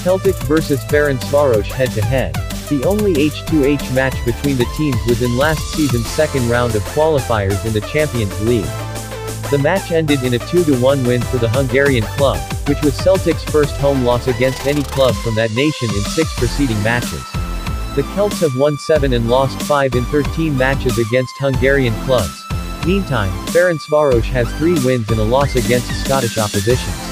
Celtic vs Ferencvaros head-to-head. The only H2H match between the teams was in last season's second round of qualifiers in the Champions League. The match ended in a 2-1 win for the Hungarian club, which was Celtic's first home loss against any club from that nation in 6 preceding matches. The Celts have won 7 and lost 5 in 13 matches against Hungarian clubs. Meantime, Ferencváros has 3 wins and a loss against Scottish oppositions.